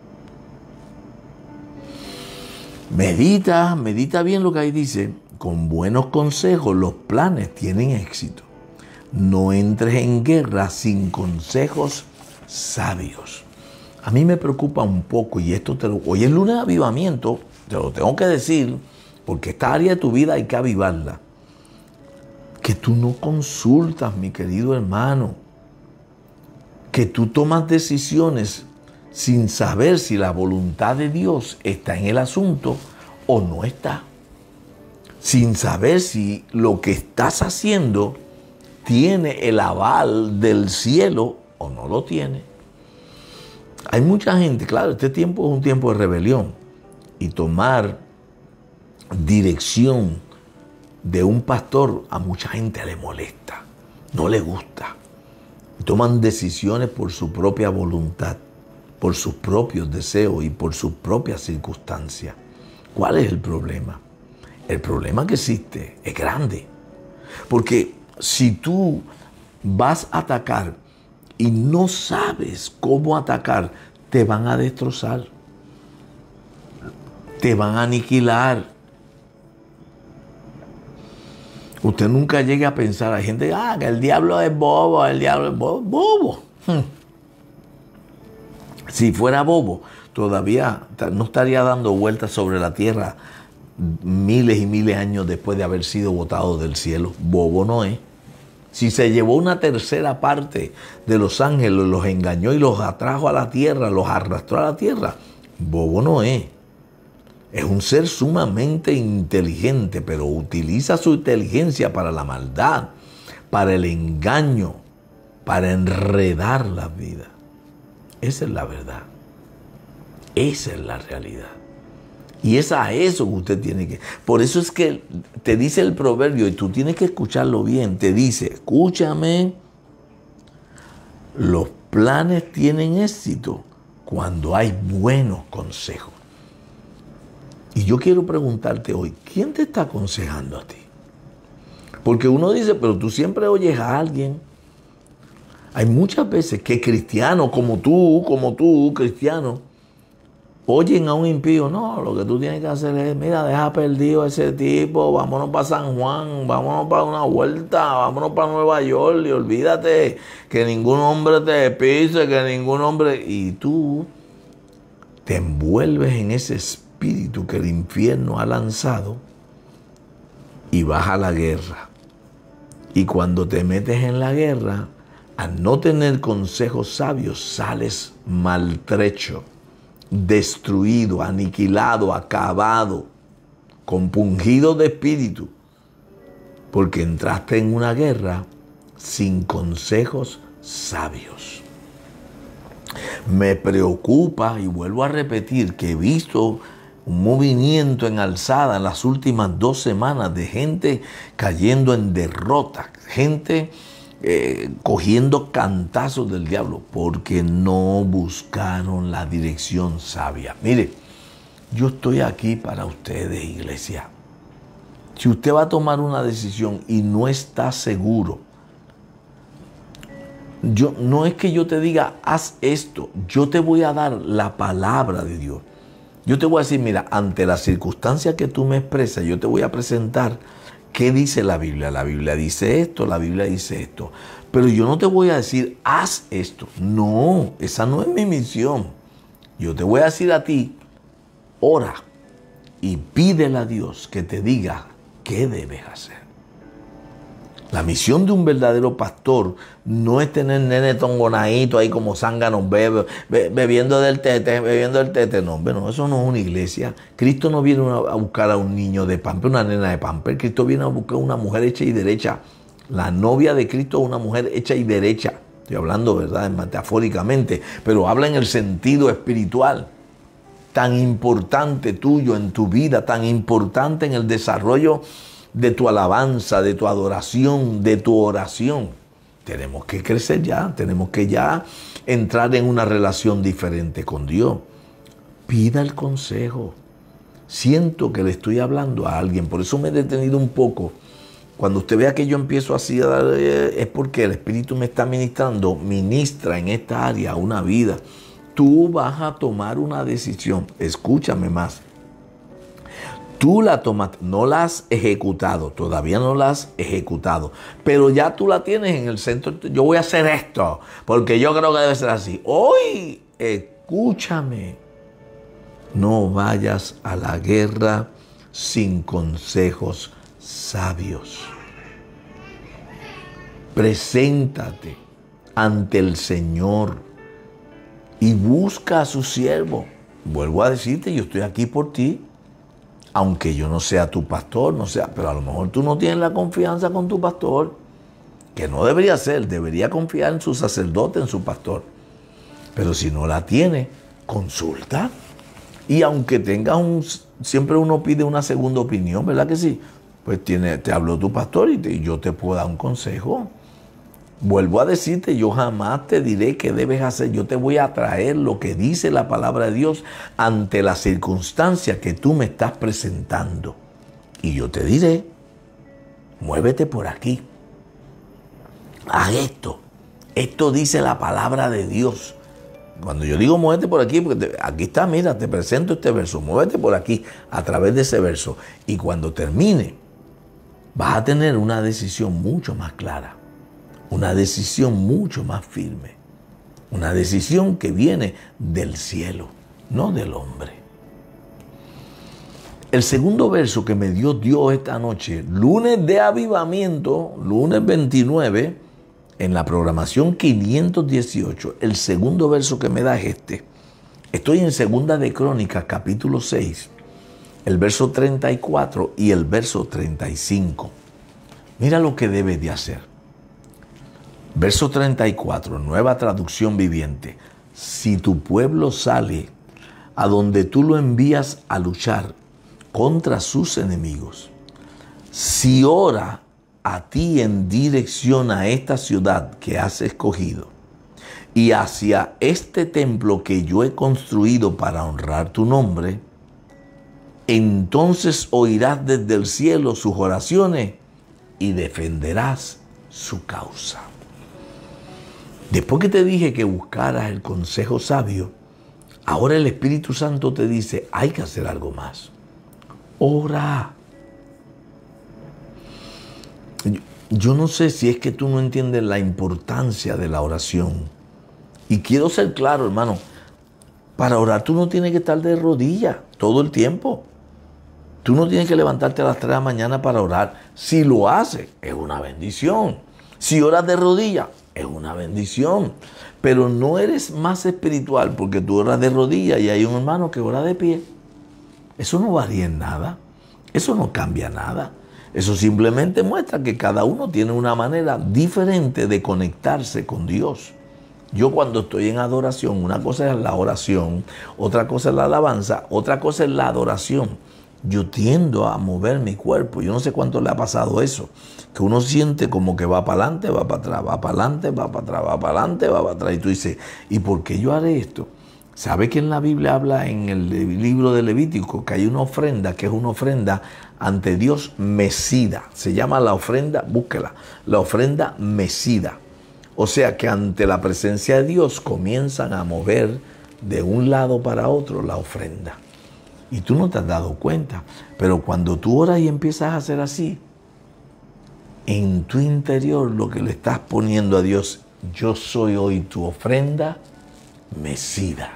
Medita, medita bien lo que ahí dice. Con buenos consejos los planes tienen éxito. No entres en guerra sin consejos sabios. A mí me preocupa un poco, y esto te lo, hoy es lunes de avivamiento, te lo tengo que decir, porque esta área de tu vida hay que avivarla. Que tú no consultas, mi querido hermano. Que tú tomas decisiones sin saber si la voluntad de Dios está en el asunto o no está. Sin saber si lo que estás haciendo tiene el aval del cielo o no lo tiene. Hay mucha gente, claro, este tiempo es un tiempo de rebelión, y tomar dirección de un pastor a mucha gente le molesta, no le gusta. Toman decisiones por su propia voluntad, por sus propios deseos y por sus propias circunstancias. ¿Cuál es el problema? El problema que existe es grande, porque si tú vas a atacar y no sabes cómo atacar, te van a destrozar, te van a aniquilar. Usted nunca llegue a pensar, hay gente, ah, que el diablo es bobo, el diablo es bobo. Bobo. Hmm. Si fuera bobo, todavía no estaría dando vueltas sobre la tierra miles y miles de años después de haber sido botado del cielo. Bobo no es. Si se llevó una tercera parte de los ángeles, los engañó y los atrajo a la tierra, los arrastró a la tierra, bobo no es. Es un ser sumamente inteligente, pero utiliza su inteligencia para la maldad, para el engaño, para enredar la vida. Esa es la verdad. Esa es la realidad. Y es a eso que usted tiene que... Por eso es que te dice el proverbio, y tú tienes que escucharlo bien, te dice, escúchame, los planes tienen éxito cuando hay buenos consejos. Y yo quiero preguntarte hoy, ¿quién te está aconsejando a ti? Porque uno dice, pero tú siempre oyes a alguien. Hay muchas veces que cristianos como tú, como tú, cristianos, oyen a un impío. No, lo que tú tienes que hacer es, mira, deja perdido a ese tipo, vámonos para San Juan, vámonos para una vuelta, vámonos para Nueva York y olvídate que ningún hombre te pise, que ningún hombre... Y tú te envuelves en ese espíritu que el infierno ha lanzado y vas a la guerra. Y cuando te metes en la guerra, al no tener consejos sabios, sales maltrecho, destruido, aniquilado, acabado, compungido de espíritu, porque entraste en una guerra sin consejos sabios. Me preocupa, y vuelvo a repetir, que he visto un movimiento en alzada en las últimas dos semanas de gente cayendo en derrota, gente eh, cogiendo cantazos del diablo porque no buscaron la dirección sabia. Mire, yo estoy aquí para ustedes, iglesia. Si usted va a tomar una decisión y no está seguro, yo, no es que yo te diga, haz esto, yo te voy a dar la palabra de Dios. Yo te voy a decir, mira, ante la circunstancia que tú me expresas, yo te voy a presentar qué dice la Biblia. La Biblia dice esto, la Biblia dice esto. Pero yo no te voy a decir, haz esto. No, esa no es mi misión. Yo te voy a decir a ti, ora y pídele a Dios que te diga qué debes hacer. La misión de un verdadero pastor no es tener nene tongonadito ahí como zánganos bebe, be, bebiendo del tete, bebiendo del tete. No, hombre, no, eso no es una iglesia. Cristo no viene a buscar a un niño de pamper, una nena de pamper. Cristo viene a buscar a una mujer hecha y derecha. La novia de Cristo es una mujer hecha y derecha. Estoy hablando, ¿verdad?, metafóricamente, pero habla en el sentido espiritual. Tan importante tuyo en tu vida, tan importante en el desarrollo de tu alabanza, de tu adoración, de tu oración. Tenemos que crecer ya, tenemos que ya entrar en una relación diferente con Dios. Pida el consejo. Siento que le estoy hablando a alguien, por eso me he detenido un poco. Cuando usted vea que yo empiezo así a dar, es porque el Espíritu me está ministrando, ministra en esta área una vida. Tú vas a tomar una decisión, escúchame más. Tú la tomaste, no la has ejecutado, todavía no la has ejecutado, pero ya tú la tienes en el centro. Yo voy a hacer esto, porque yo creo que debe ser así. Hoy, escúchame, no vayas a la guerra sin consejos sabios. Preséntate ante el Señor y busca a su siervo. Vuelvo a decirte, yo estoy aquí por ti. Aunque yo no sea tu pastor, no sea, pero a lo mejor tú no tienes la confianza con tu pastor, que no debería ser, debería confiar en su sacerdote, en su pastor. Pero si no la tiene, consulta. Y aunque tengas un, siempre uno pide una segunda opinión, ¿verdad que sí? Pues tiene, te habló tu pastor y, te, y yo te puedo dar un consejo. Vuelvo a decirte, yo jamás te diré qué debes hacer. Yo te voy a traer lo que dice la palabra de Dios ante la circunstancia que tú me estás presentando. Y yo te diré, muévete por aquí. Haz esto. Esto dice la palabra de Dios. Cuando yo digo muévete por aquí, porque te, aquí está, mira, te presento este verso. Muévete por aquí a través de ese verso. Y cuando termine, vas a tener una decisión mucho más clara. Una decisión mucho más firme. Una decisión que viene del cielo, no del hombre. El segundo verso que me dio Dios esta noche, lunes de avivamiento, lunes veintinueve, en la programación quinientos dieciocho, el segundo verso que me da es este. Estoy en Segunda de Crónicas, capítulo seis, el verso treinta y cuatro y el verso treinta y cinco. Mira lo que debes de hacer. Verso treinta y cuatro, nueva traducción viviente. Si tu pueblo sale a donde tú lo envías a luchar contra sus enemigos, si ora a ti en dirección a esta ciudad que has escogido y hacia este templo que yo he construido para honrar tu nombre, entonces oirás desde el cielo sus oraciones y defenderás su causa. Después que te dije que buscaras el consejo sabio, ahora el Espíritu Santo te dice, hay que hacer algo más. Ora. Yo, yo no sé si es que tú no entiendes la importancia de la oración. Y quiero ser claro, hermano, para orar tú no tienes que estar de rodillas todo el tiempo. Tú no tienes que levantarte a las tres de la mañana para orar. Si lo haces, es una bendición. Si oras de rodillas, es una bendición. Pero no eres más espiritual porque tú oras de rodillas y hay un hermano que ora de pie. Eso no varía en nada. Eso no cambia nada. Eso simplemente muestra que cada uno tiene una manera diferente de conectarse con Dios. Yo cuando estoy en adoración, una cosa es la oración, otra cosa es la alabanza, otra cosa es la adoración. Yo tiendo a mover mi cuerpo. Yo no sé cuánto le ha pasado eso. Que uno siente como que va para adelante, va para atrás, va para adelante, va para atrás, va para adelante, va para atrás. Y tú dices, ¿y por qué yo haré esto? ¿Sabe que en la Biblia habla en el libro de Levítico que hay una ofrenda que es una ofrenda ante Dios mecida? Se llama la ofrenda, búsquela, la ofrenda mecida. O sea que ante la presencia de Dios comienzan a mover de un lado para otro la ofrenda. Y tú no te has dado cuenta. Pero cuando tú oras y empiezas a hacer así, en tu interior lo que le estás poniendo a Dios, yo soy hoy tu ofrenda mecida.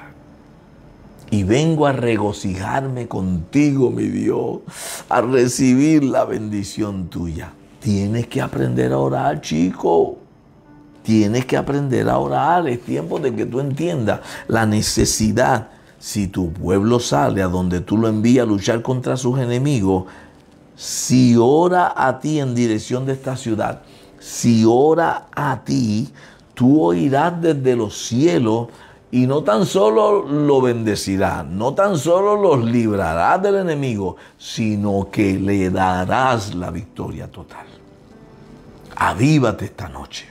Y vengo a regocijarme contigo, mi Dios, a recibir la bendición tuya. Tienes que aprender a orar, chico. Tienes que aprender a orar. Es tiempo de que tú entiendas la necesidad. Si tu pueblo sale a donde tú lo envías a luchar contra sus enemigos, si ora a ti en dirección de esta ciudad, si ora a ti, tú oirás desde los cielos y no tan solo lo bendecirás, no tan solo los librarás del enemigo, sino que le darás la victoria total. Avívate esta noche.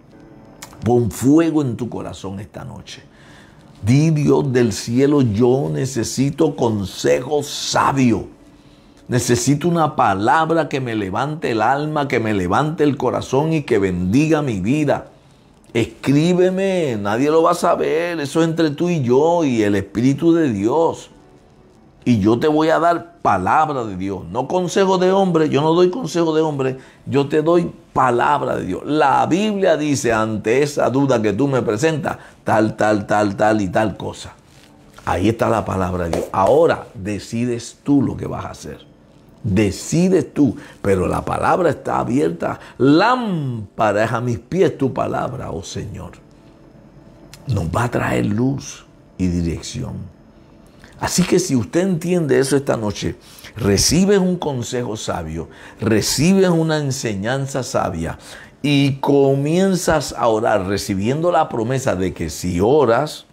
Pon fuego en tu corazón esta noche. Di, Dios del cielo, yo necesito consejo sabio. Necesito una palabra que me levante el alma, que me levante el corazón y que bendiga mi vida. Escríbeme, nadie lo va a saber, eso es entre tú y yo y el Espíritu de Dios. Y yo te voy a dar palabra de Dios, no consejo de hombre. Yo no doy consejo de hombre, yo te doy palabra de Dios. La Biblia dice, ante esa duda que tú me presentas, tal, tal, tal, tal y tal cosa. Ahí está la palabra de Dios. Ahora decides tú lo que vas a hacer. Decides tú, pero la palabra está abierta. Lámpara es a mis pies tu palabra, oh Señor. Nos va a traer luz y dirección. Así que si usted entiende eso esta noche, recibes un consejo sabio, recibes una enseñanza sabia y comienzas a orar recibiendo la promesa de que si oras,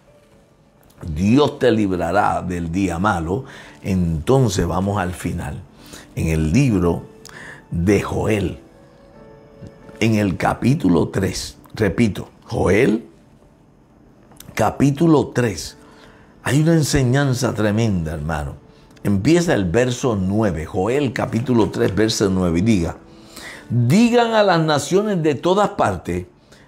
Dios te librará del día malo. Entonces vamos al final. En el libro de Joel, en el capítulo tres, repito, Joel, capítulo tres, hay una enseñanza tremenda, hermano. Empieza el verso nueve, Joel capítulo tres, verso nueve, y diga, digan a las naciones de todas partes,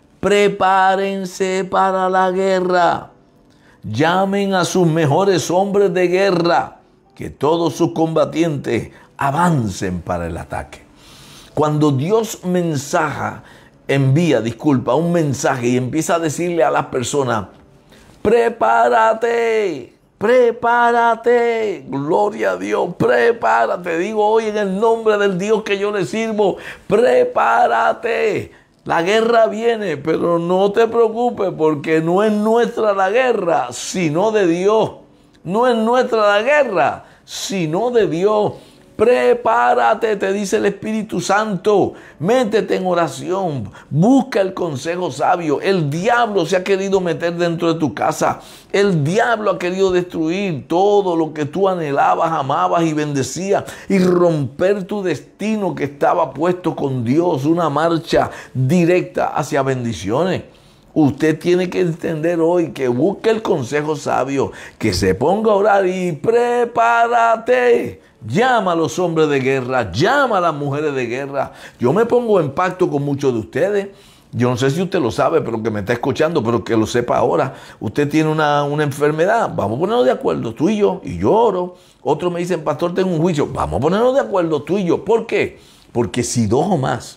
prepárense para la guerra, llamen a sus mejores hombres de guerra, que todos sus combatientes avancen para el ataque. Cuando Dios mensaja, envía, disculpa, un mensaje y empieza a decirle a las personas, prepárate, Prepárate, gloria a Dios, prepárate. Digo hoy en el nombre del Dios que yo le sirvo, prepárate. La guerra viene, pero no te preocupes porque no es nuestra la guerra, sino de Dios. No es nuestra la guerra, sino de Dios. Prepárate, te dice el Espíritu Santo. Métete en oración. Busca el consejo sabio. El diablo se ha querido meter dentro de tu casa. El diablo ha querido destruir todo lo que tú anhelabas, amabas y bendecías. Y romper tu destino que estaba puesto con Dios. Una marcha directa hacia bendiciones. Usted tiene que entender hoy que busque el consejo sabio. Que se ponga a orar y prepárate. Llama a los hombres de guerra, llama a las mujeres de guerra. Yo me pongo en pacto con muchos de ustedes. Yo no sé si usted lo sabe, pero que me está escuchando, pero que lo sepa ahora. Usted tiene una, una enfermedad, vamos a ponernos de acuerdo, tú y yo, y yo oro. Otros me dicen, pastor, tengo un juicio, vamos a ponernos de acuerdo, tú y yo. ¿Por qué? Porque si dos o más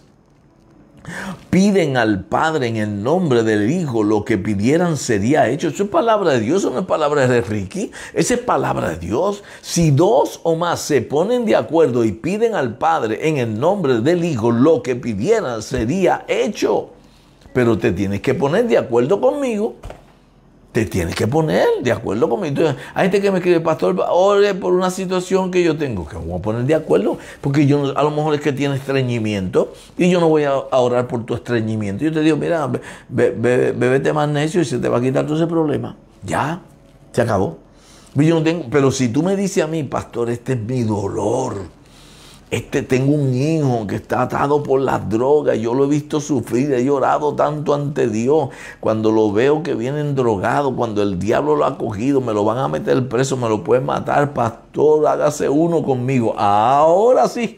piden al Padre en el nombre del Hijo, lo que pidieran sería hecho. Eso es palabra de Dios, eso no es palabra de Ricky, esa es palabra de Dios. Si dos o más se ponen de acuerdo y piden al Padre en el nombre del Hijo, lo que pidieran sería hecho. Pero te tienes que poner de acuerdo conmigo. Te tienes que poner de acuerdo conmigo. Entonces, hay gente que me escribe, pastor, ore por una situación que yo tengo. Que vamos a poner de acuerdo. Porque yo a lo mejor es que tiene estreñimiento y yo no voy a, a orar por tu estreñimiento. Yo te digo, mira, be, be, be, bébete más necio y se te va a quitar todo ese problema. Ya, se acabó. Yo no tengo, pero si tú me dices a mí, pastor, este es mi dolor. Este, tengo un hijo que está atado por las drogas, yo lo he visto sufrir, he llorado tanto ante Dios. Cuando lo veo que vienen drogados, cuando el diablo lo ha cogido, me lo van a meter preso, me lo pueden matar. Pastor, hágase uno conmigo. Ahora sí,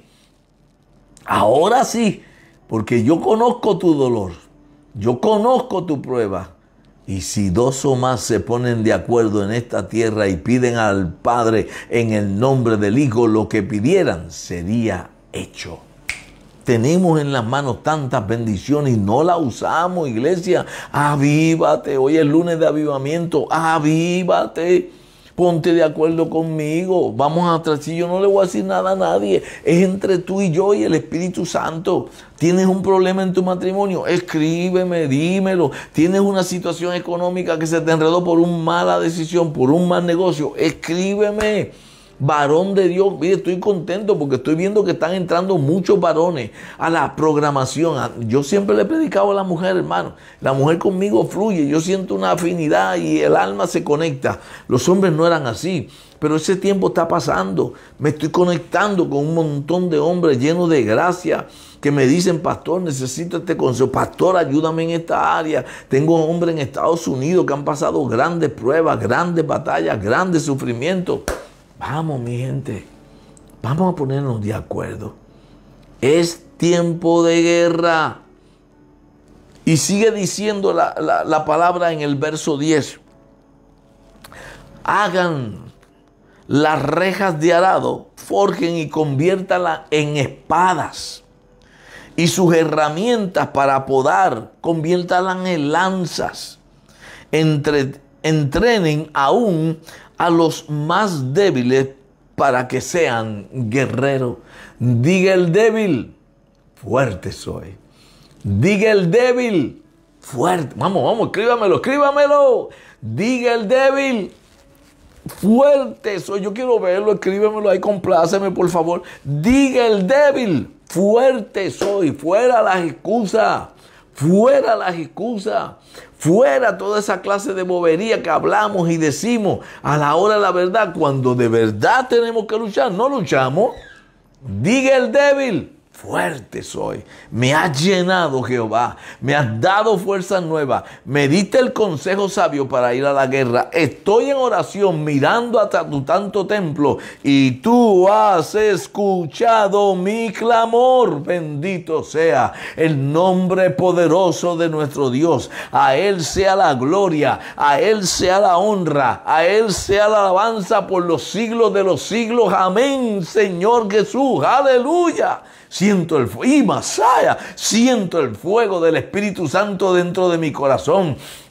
ahora sí, porque yo conozco tu dolor, yo conozco tu prueba. Y si dos o más se ponen de acuerdo en esta tierra y piden al Padre en el nombre del Hijo, lo que pidieran sería hecho. Tenemos en las manos tantas bendiciones y no las usamos, iglesia. Avívate, hoy es lunes de avivamiento, avívate. Ponte de acuerdo conmigo. Vamos a tratar. Si yo no le voy a decir nada a nadie, es entre tú y yo y el Espíritu Santo. ¿Tienes un problema en tu matrimonio? Escríbeme, dímelo. ¿Tienes una situación económica que se te enredó por una mala decisión, por un mal negocio? Escríbeme. Varón de Dios, mire, estoy contento porque estoy viendo que están entrando muchos varones a la programación. Yo siempre le he predicado a la mujer, hermano. La mujer conmigo fluye, yo siento una afinidad y el alma se conecta. Los hombres no eran así, pero ese tiempo está pasando. Me estoy conectando con un montón de hombres llenos de gracia que me dicen, pastor, necesito este consejo. Pastor, ayúdame en esta área. Tengo hombres en Estados Unidos que han pasado grandes pruebas, grandes batallas, grandes sufrimientos. Vamos, mi gente, vamos a ponernos de acuerdo. Es tiempo de guerra. Y sigue diciendo la, la, la palabra en el verso diez. Hagan las rejas de arado, forjen y conviértanlas en espadas. Y sus herramientas para podar, conviértanlas en lanzas. Entre, entrenen aún a los más débiles para que sean guerreros. Diga el débil, fuerte soy. Diga el débil, fuerte. Vamos, vamos, escríbamelo, escríbamelo. Diga el débil, fuerte soy. Yo quiero verlo, escríbamelo ahí, compláceme, por favor. Diga el débil, fuerte soy. Fuera las excusas. Fuera las excusas, fuera toda esa clase de bobería que hablamos y decimos a la hora de la verdad. Cuando de verdad tenemos que luchar, no luchamos. Diga el débil, fuerte soy. Me has llenado, Jehová. Me has dado fuerzas nuevas. Me diste el consejo sabio para ir a la guerra. Estoy en oración mirando hasta tu santo templo y tú has escuchado mi clamor. Bendito sea el nombre poderoso de nuestro Dios. A Él sea la gloria, a Él sea la honra, a Él sea la alabanza por los siglos de los siglos. Amén, Señor Jesús. Aleluya. Siento el fuego, y Masaya, siento el fuego del Espíritu Santo dentro de mi corazón.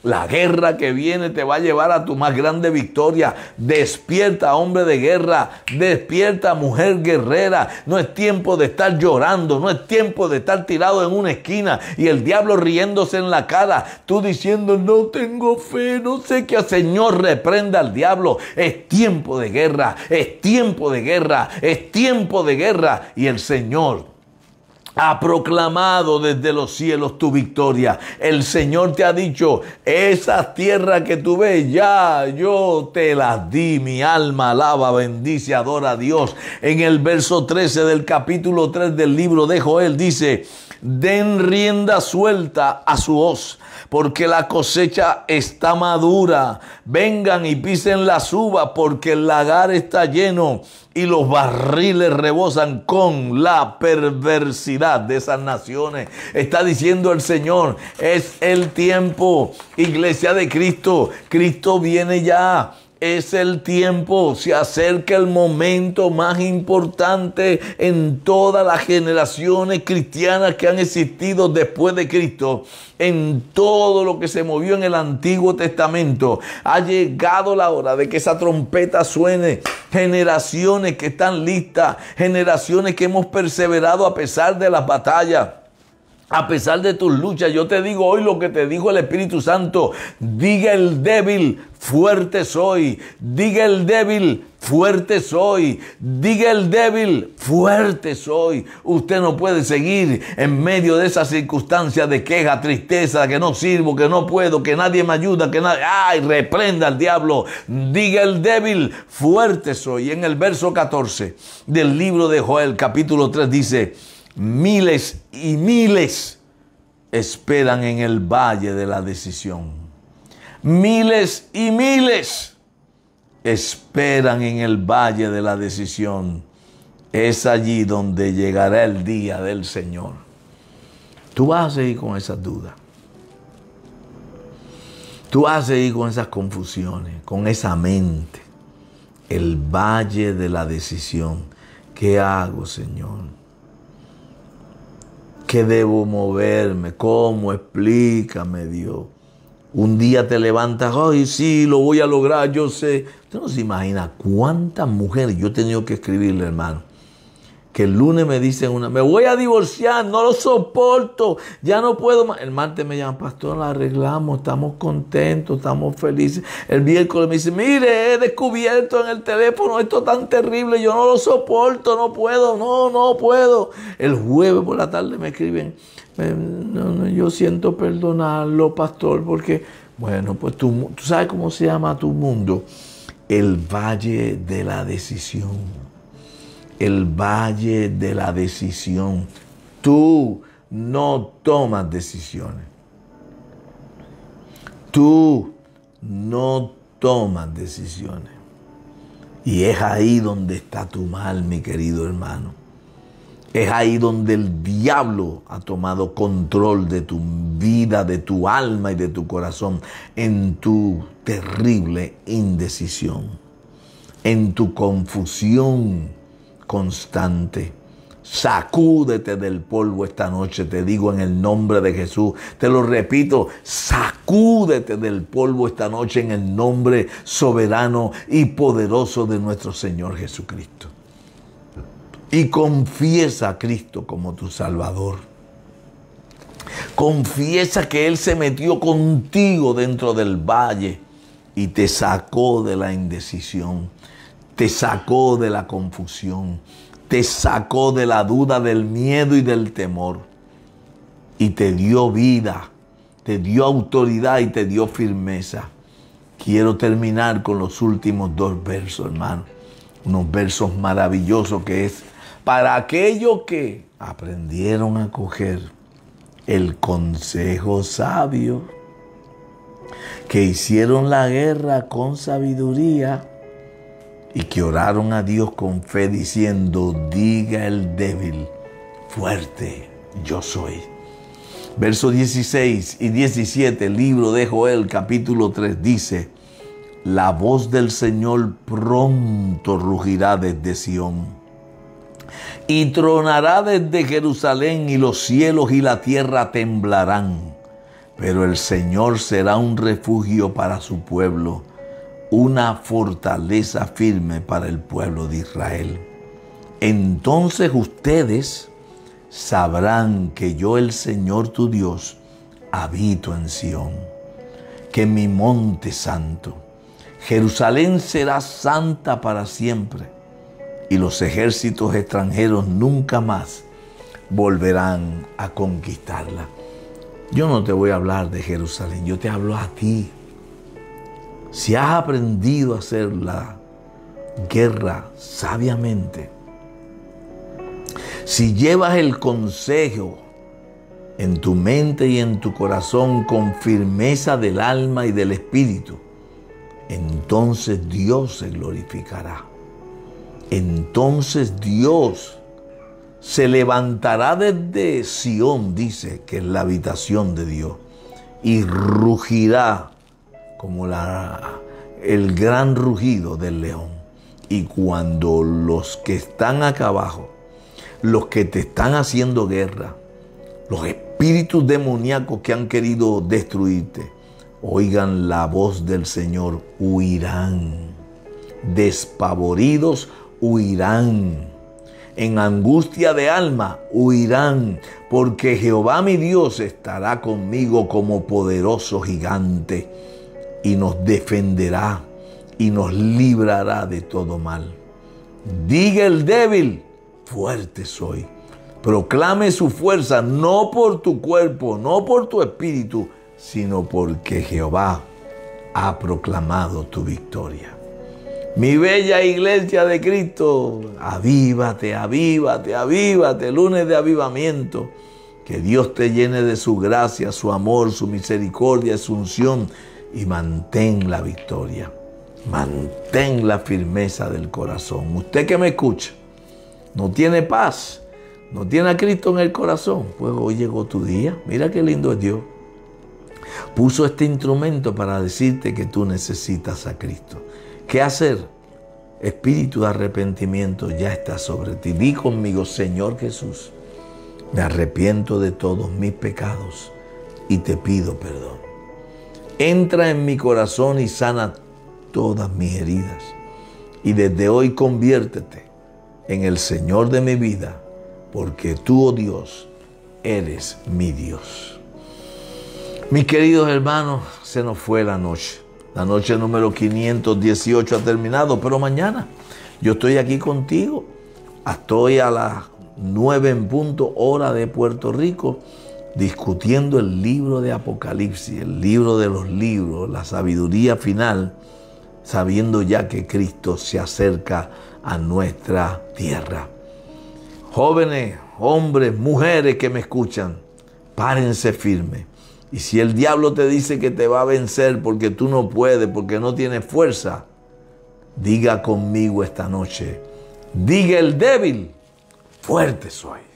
La guerra que viene te va a llevar a tu más grande victoria. Despierta, hombre de guerra. Despierta, mujer guerrera. No es tiempo de estar llorando. No es tiempo de estar tirado en una esquina y el diablo riéndose en la cara. Tú diciendo, no tengo fe, no sé qué. Señor, reprenda al diablo. Es tiempo de guerra. Es tiempo de guerra. Es tiempo de guerra. Y el Señor ha proclamado desde los cielos tu victoria. El Señor te ha dicho, esas tierras que tú ves, ya yo te las di. Mi alma alaba, bendice, adora a Dios. En el verso trece del capítulo tres del libro de Joel dice, den rienda suelta a su hoz, porque la cosecha está madura. Vengan y pisen las uvas, porque el lagar está lleno y los barriles rebosan con la perversidad de esas naciones. Está diciendo el Señor, es el tiempo, iglesia de Cristo. Cristo viene ya. Es el tiempo, se acerca el momento más importante en todas las generaciones cristianas que han existido después de Cristo. En todo lo que se movió en el Antiguo Testamento, ha llegado la hora de que esa trompeta suene. Generaciones que están listas, generaciones que hemos perseverado a pesar de las batallas. A pesar de tus luchas, yo te digo hoy lo que te dijo el Espíritu Santo. Diga el débil, fuerte soy. Diga el débil, fuerte soy. Diga el débil, fuerte soy. Usted no puede seguir en medio de esas circunstancias de queja, tristeza, que no sirvo, que no puedo, que nadie me ayuda, que nadie... ¡Ay! Reprenda al diablo. Diga el débil, fuerte soy. En el verso catorce del libro de Joel, capítulo tres, dice... Miles y miles esperan en el valle de la decisión. Miles y miles esperan en el valle de la decisión. Es allí donde llegará el día del Señor. Tú vas a seguir con esas dudas. Tú vas a seguir con esas confusiones, con esa mente. El valle de la decisión. ¿Qué hago, Señor? ¿Qué debo moverme? ¿Cómo? Explícame, Dios. Un día te levantas, ay, sí, lo voy a lograr, yo sé. Usted no se imagina cuántas mujeres yo he tenido que escribirle, hermano. Que el lunes me dicen una, me voy a divorciar, no lo soporto, ya no puedo más. El martes me llaman, pastor, la arreglamos, estamos contentos, estamos felices. El miércoles me dice, mire, he descubierto en el teléfono esto tan terrible, yo no lo soporto, no puedo, no, no puedo. El jueves por la tarde me escriben, no, no, yo siento perdonarlo, pastor, porque, bueno, pues tú, tú sabes cómo se llama tu mundo, el valle de la decisión. El valle de la decisión. Tú no tomas decisiones. Tú no tomas decisiones. Y es ahí donde está tu mal, mi querido hermano. Es ahí donde el diablo ha tomado control de tu vida, de tu alma y de tu corazón, en tu terrible indecisión, en tu confusión constante. Sacúdete del polvo esta noche, te digo en el nombre de Jesús. Te lo repito, sacúdete del polvo esta noche en el nombre soberano y poderoso de nuestro Señor Jesucristo. Y confiesa a Cristo como tu Salvador. Confiesa que Él se metió contigo dentro del valle y te sacó de la indecisión. Te sacó de la confusión, te sacó de la duda, del miedo y del temor. Y te dio vida, te dio autoridad y te dio firmeza. Quiero terminar con los últimos dos versos, hermano. Unos versos maravillosos que es para aquellos que aprendieron a coger el consejo sabio, que hicieron la guerra con sabiduría, y que oraron a Dios con fe diciendo, diga el débil, fuerte yo soy. Versos dieciséis y diecisiete, el libro de Joel, capítulo tres, dice, la voz del Señor pronto rugirá desde Sión, y tronará desde Jerusalén, y los cielos y la tierra temblarán. pero el Señor será un refugio para su pueblo, una fortaleza firme para el pueblo de Israel. Entonces ustedes sabrán que yo, el Señor tu Dios, habito en Sión, que en mi monte santo, Jerusalén será santa para siempre, y los ejércitos extranjeros nunca más volverán a conquistarla. Yo no te voy a hablar de Jerusalén, yo te hablo a ti. Si has aprendido a hacer la guerra sabiamente, si llevas el consejo en tu mente y en tu corazón con firmeza del alma y del espíritu, entonces Dios se glorificará. Entonces Dios se levantará desde Sión, dice que es la habitación de Dios, y rugirá como la, el gran rugido del león. Y cuando los que están acá abajo, los que te están haciendo guerra, los espíritus demoníacos que han querido destruirte, oigan la voz del Señor, huirán. Despavoridos, huirán. En angustia de alma, huirán. Porque Jehová mi Dios estará conmigo como poderoso gigante y nos defenderá y nos librará de todo mal. Diga el débil, fuerte soy. Proclame su fuerza, no por tu cuerpo, no por tu espíritu, sino porque Jehová ha proclamado tu victoria. Mi bella iglesia de Cristo, avívate, avívate, avívate, lunes de avivamiento. Que Dios te llene de su gracia, su amor, su misericordia, su unción, y mantén la victoria. Mantén la firmeza del corazón. Usted que me escucha, no tiene paz, no tiene a Cristo en el corazón, pues hoy llegó tu día. Mira qué lindo es Dios. Puso este instrumento para decirte que tú necesitas a Cristo. ¿Qué hacer? Espíritu de arrepentimiento ya está sobre ti. Di conmigo, Señor Jesús, me arrepiento de todos mis pecados y te pido perdón. Entra en mi corazón y sana todas mis heridas. Y desde hoy conviértete en el Señor de mi vida, porque tú, oh Dios, eres mi Dios. Mis queridos hermanos, se nos fue la noche. La noche número quinientos dieciocho ha terminado, pero mañana yo estoy aquí contigo. Estoy a las nueve en punto, hora de Puerto Rico, discutiendo el libro de Apocalipsis, el libro de los libros, la sabiduría final, sabiendo ya que Cristo se acerca a nuestra tierra. Jóvenes, hombres, mujeres que me escuchan, párense firmes. Y si el diablo te dice que te va a vencer porque tú no puedes, porque no tienes fuerza, diga conmigo esta noche, diga el débil, fuerte soy.